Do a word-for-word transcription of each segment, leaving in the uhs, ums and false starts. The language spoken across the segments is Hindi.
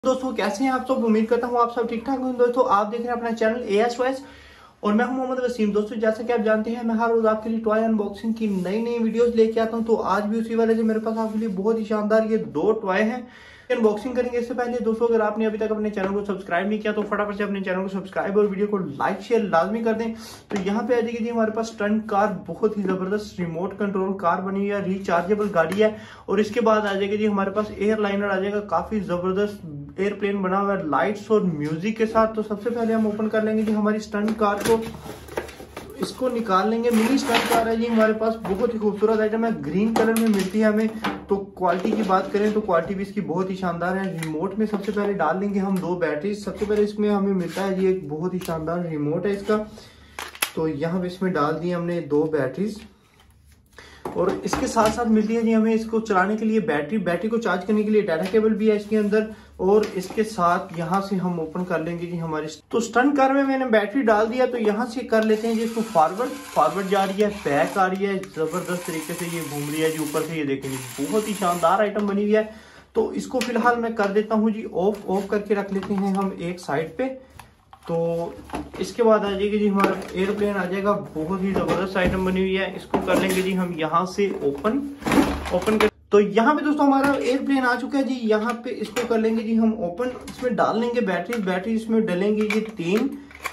दोस्तों कैसे हैं आप सब। उम्मीद करता हूँ आप सब ठीक ठाक होंगे। दोस्तों आप देख रहे हैं अपना चैनल ए एस वाइस और मैं हूं मोहम्मद वसीम। दोस्तों जैसा कि आप जानते हैं मैं हर रोज आपके लिए टॉय अनबॉक्सिंग की नई नई वीडियोस लेके आता हूं। तो आज भी उसी वाले से मेरे पास आपके लिए बहुत ही शानदार ये दो टॉय हैं अनबॉक्सिंग करेंगे। इससे पहले दोस्तों अगर आपने अभी तक अपने चैनल को सब्सक्राइब नहीं किया तो फटाफट से अपने चैनल को सब्सक्राइब और वीडियो को लाइक शेयर लाजमी कर दें। तो यहाँ पे आ जाएगी जी हमारे पास स्टंट कार, बहुत ही जबरदस्त रिमोट कंट्रोल कार बनी हुई है, रिचार्जेबल गाड़ी है। और इसके बाद आ जाएगी जी हमारे पास एयरलाइनर आ जाएगा, काफी जबरदस्त एयरप्लेन बना हुआ है लाइट्स और म्यूजिक के साथ। तो सबसे पहले हम ओपन कर लेंगे जी हमारी स्टंट कार को, इसको निकाल लेंगे। मिनी स्टंट कार है जी हमारे पास, बहुत ही खूबसूरत आइटम है, ग्रीन कलर में मिलती है हमें। तो क्वालिटी की बात करें तो क्वालिटी भी इसकी बहुत ही शानदार है। रिमोट में सबसे पहले डाल लेंगे हम दो बैटरी। सबसे पहले इसमें हमें मिलता है जी एक बहुत ही शानदार रिमोट है इसका। तो यहाँ पे इसमें डाल दिए हमने दो बैटरीज और इसके साथ साथ मिलती है जी हमें इसको चलाने के लिए बैटरी। बैटरी को चार्ज करने के लिए डाटा केबल भी है इसके अंदर। और इसके साथ यहाँ से हम ओपन कर लेंगे जी हमारी तो स्टंट कार में मैंने बैटरी डाल दिया। तो यहाँ से कर लेते हैं जी इसको फॉरवर्ड फॉरवर्ड जा रही है, बैक आ रही है, जबरदस्त तरीके से ये घूम रही है जी ऊपर से। ये देखेंगे बहुत ही शानदार आइटम बनी हुई है। तो इसको फिलहाल मैं कर देता हूँ जी ऑफ ऑफ करके रख लेते हैं हम एक साइड पे। तो इसके बाद आ जाएगी जी हमारा एयरप्लेन आ जाएगा, बहुत ही जबरदस्त आइटम बनी हुई है। इसको कर लेंगे जी हम यहाँ से ओपन ओपन कर। तो यहाँ पे दोस्तों हमारा एयरप्लेन आ चुका है जी। यहाँ पे इसको कर लेंगे जी हम ओपन। इसमें डाल लेंगे बैटरी बैटरी इसमें डालेंगे ये तीन,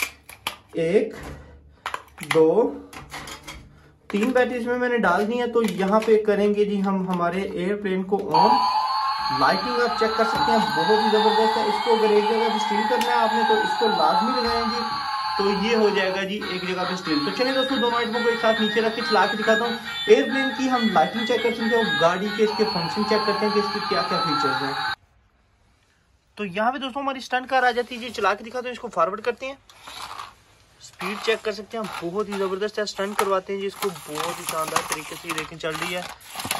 एक दो तीन बैटरी इसमें मैंने डाल दी है। तो यहाँ पे करेंगे जी हम हमारे एयरप्लेन को ऑन। लाइटिंग आप चेक कर सकते हैं, बहुत ही जबरदस्त है। इसको अगर एक जगह पे स्टील करना है आपने तो इसको लाजमी लगाएंगे, तो ये हो जाएगा जी एक जगह पे स्टील। तो चलिए दोस्तों दोनों आइटमों को एक साथ नीचे रख के चला के दिखाता हूँ। एयरप्लेन की हम लाइटिंग चेक कर सकते हैं और गाड़ी के इसके फंक्शन चेक करते हैं कि इसके क्या क्या फीचर्स हैं। तो यहाँ पे दोस्तों हमारी स्टंट कार आ जाती है जी, चला के दिखाते हैं। इसको फॉरवर्ड करते हैं, स्पीड चेक कर सकते हैं, बहुत ही जबरदस्त है। स्टंट करवाते हैं जी इसको, बहुत ही शानदार तरीके से देखें चल रही है।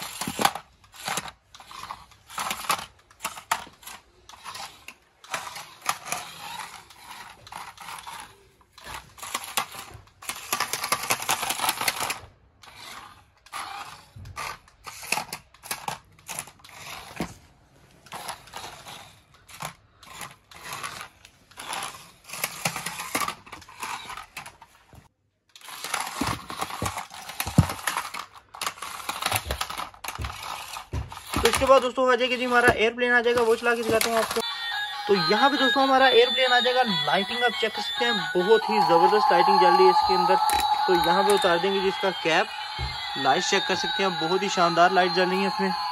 तो इसके बाद दोस्तों आ जाएगा जी हमारा एयरप्लेन आ जाएगा, वो चला के दिखाता हूँ आपको। तो यहाँ पे दोस्तों हमारा एयरप्लेन आ जाएगा। लाइटिंग आप चेक कर सकते हैं, बहुत ही जबरदस्त लाइटिंग जल रही है इसके अंदर। तो यहाँ पे उतार देंगे जी इसका कैप। लाइट चेक कर सकते हैं, बहुत ही शानदार लाइट जल रही है इसमें।